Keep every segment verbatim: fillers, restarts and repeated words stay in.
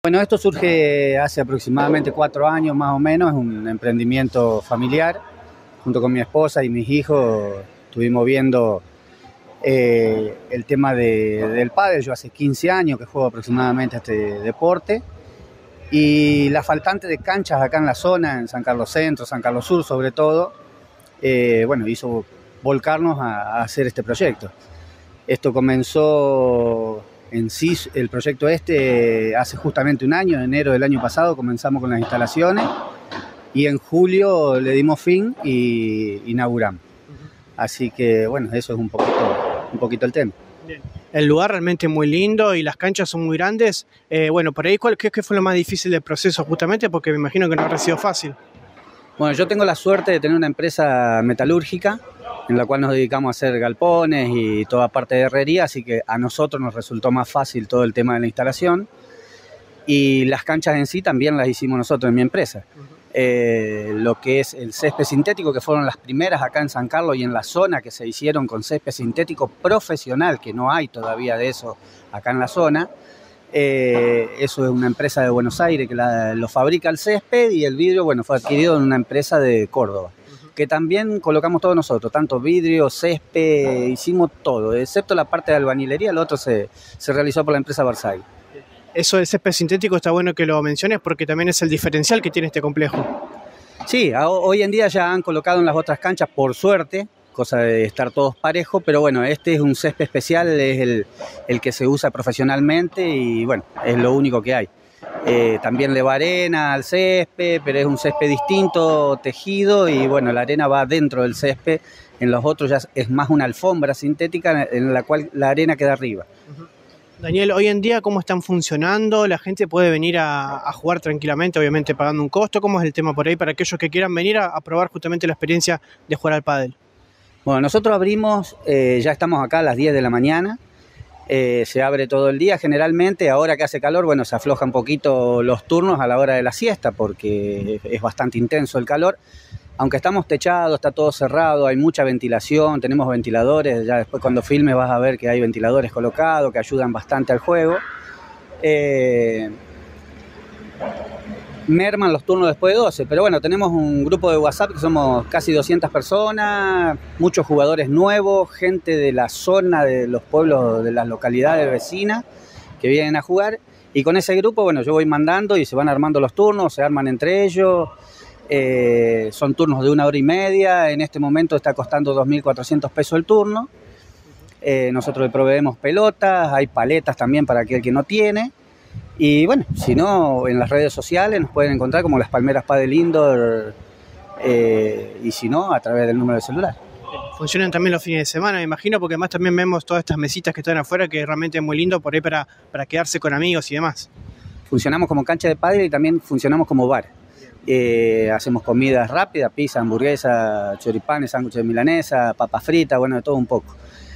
Bueno, esto surge hace aproximadamente cuatro años más o menos, es un emprendimiento familiar. Junto con mi esposa y mis hijos estuvimos viendo eh, el tema de, del pádel. Yo hace quince años que juego aproximadamente este deporte y la faltante de canchas acá en la zona, en San Carlos Centro, San Carlos Sur sobre todo, eh, bueno, hizo volcarnos a, a hacer este proyecto. Esto comenzó en sí, el proyecto este hace justamente un año, en enero del año pasado comenzamos con las instalaciones y en julio le dimos fin y inauguramos. Así que bueno, eso es un poquito, un poquito el tema. Bien. El lugar realmente es muy lindo y las canchas son muy grandes. Eh, bueno, por ahí, ¿cuál, qué, ¿qué fue lo más difícil del proceso justamente? Porque me imagino que no habrá sido fácil. Bueno, yo tengo la suerte de tener una empresa metalúrgica en la cual nos dedicamos a hacer galpones y toda parte de herrería, así que a nosotros nos resultó más fácil todo el tema de la instalación. Y las canchas en sí también las hicimos nosotros en mi empresa. Uh-huh. Eh, lo que es el césped sintético, que fueron las primeras acá en San Carlos y en la zona que se hicieron con césped sintético profesional, que no hay todavía de eso acá en la zona. Eh, eso es una empresa de Buenos Aires que la, lo fabrica el césped, y el vidrio, bueno, fue adquirido en una empresa de Córdoba, uh-huh, que también colocamos todos nosotros, tanto vidrio, césped, hicimos todo, excepto la parte de albañilería, lo otro se, se realizó por la empresa Versailles. Eso del césped sintético está bueno que lo menciones porque también es el diferencial que tiene este complejo. Sí, a, hoy en día ya han colocado en las otras canchas, por suerte, cosa de estar todos parejos, pero bueno, este es un césped especial, es el, el que se usa profesionalmente y bueno, es lo único que hay. Eh, también le va arena al césped, pero es un césped distinto, tejido, y bueno, la arena va dentro del césped. En los otros ya es más una alfombra sintética en la cual la arena queda arriba. Uh-huh. Daniel, hoy en día, ¿cómo están funcionando? ¿La gente puede venir a, a jugar tranquilamente, obviamente pagando un costo? ¿Cómo es el tema por ahí para aquellos que quieran venir a, a probar justamente la experiencia de jugar al pádel? Bueno, nosotros abrimos, eh, ya estamos acá a las diez de la mañana, eh, se abre todo el día generalmente. Ahora que hace calor, bueno, se afloja un poquito los turnos a la hora de la siesta porque es bastante intenso el calor. Aunque estamos techados, está todo cerrado, hay mucha ventilación, tenemos ventiladores, ya después cuando filmes vas a ver que hay ventiladores colocados que ayudan bastante al juego. Eh, merman los turnos después de doce, pero bueno, tenemos un grupo de WhatsApp que somos casi doscientas personas, muchos jugadores nuevos, gente de la zona, de los pueblos, de las localidades vecinas que vienen a jugar, y con ese grupo, bueno, yo voy mandando y se van armando los turnos, se arman entre ellos. Eh, son turnos de una hora y media, en este momento está costando dos mil cuatrocientos pesos el turno. Eh, nosotros le proveemos pelotas, hay paletas también para aquel que no tiene. Y bueno, si no, en las redes sociales nos pueden encontrar como Las Palmeras Padel Indoor, eh, y si no, a través del número de celular. Funcionan también los fines de semana, me imagino, porque además también vemos todas estas mesitas que están afuera, que realmente es muy lindo por ahí para, para quedarse con amigos y demás. Funcionamos como cancha de pádel y también funcionamos como bar. Eh, hacemos comidas rápidas, pizza, hamburguesa, choripanes, sándwiches de milanesa, papas fritas, bueno, de todo un poco.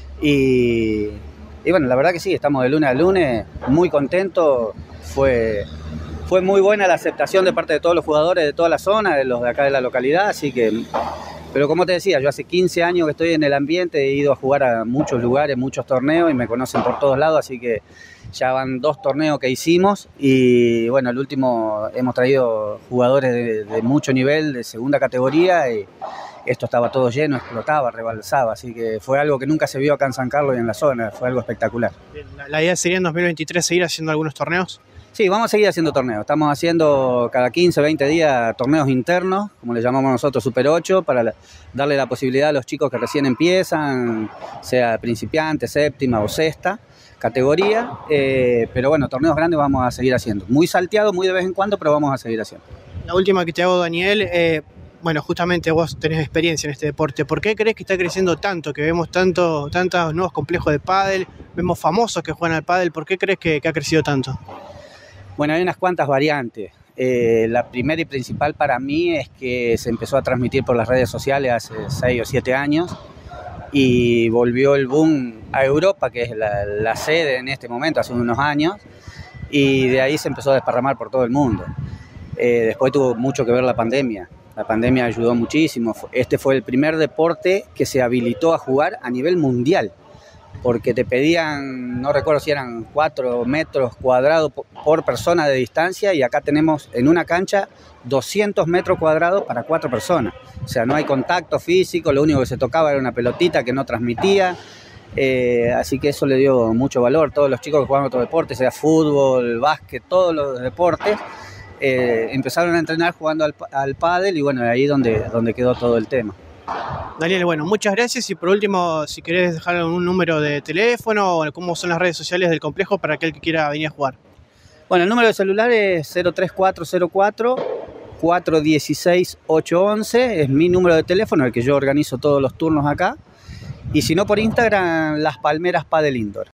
Y, y bueno, la verdad que sí, estamos de lunes a lunes, muy contentos. Fue, fue muy buena la aceptación de parte de todos los jugadores de toda la zona, de los de acá de la localidad, así que... Pero como te decía, yo hace quince años que estoy en el ambiente, he ido a jugar a muchos lugares, muchos torneos, y me conocen por todos lados, así que ya van dos torneos que hicimos, y bueno, el último hemos traído jugadores de, de mucho nivel, de segunda categoría, y esto estaba todo lleno, explotaba, rebalsaba, así que fue algo que nunca se vio acá en San Carlos y en la zona, fue algo espectacular. ¿La, la idea sería en dos mil veintitrés seguir haciendo algunos torneos? Sí, vamos a seguir haciendo torneos. Estamos haciendo cada quince, veinte días torneos internos, como le llamamos nosotros, Super ocho, para la, darle la posibilidad a los chicos que recién empiezan, sea principiante, séptima o sexta categoría. Eh, pero bueno, torneos grandes vamos a seguir haciendo. Muy salteado, muy de vez en cuando, pero vamos a seguir haciendo. La última que te hago, Daniel, eh, bueno, justamente vos tenés experiencia en este deporte. ¿Por qué crees que está creciendo tanto? Que vemos tanto, tantos nuevos complejos de pádel, vemos famosos que juegan al pádel. ¿Por qué crees que, que ha crecido tanto? Bueno, hay unas cuantas variantes. Eh, la primera y principal para mí es que se empezó a transmitir por las redes sociales hace seis o siete años y volvió el boom a Europa, que es la, la sede en este momento, hace unos años, y de ahí se empezó a desparramar por todo el mundo. Eh, después tuvo mucho que ver la pandemia. La pandemia ayudó muchísimo. Este fue el primer deporte que se habilitó a jugar a nivel mundial. porque te pedían, no recuerdo si eran cuatro metros cuadrados por persona de distancia, y acá tenemos en una cancha doscientos metros cuadrados para cuatro personas. O sea, no hay contacto físico, lo único que se tocaba era una pelotita que no transmitía. Eh, así que eso le dio mucho valor. Todos los chicos que jugaban otros deportes, sea fútbol, básquet, todos los deportes, eh, empezaron a entrenar jugando al, al pádel, y bueno, ahí donde, donde quedó todo el tema. Daniel, bueno, muchas gracias, y por último, si querés dejar un número de teléfono o cómo son las redes sociales del complejo para aquel que quiera venir a jugar. Bueno, el número de celular es cero tres cuatro cero cuatro, cuatro uno seis, ocho uno uno, es mi número de teléfono, el que yo organizo todos los turnos acá, y si no por Instagram, Las Palmeras Padel Indoor.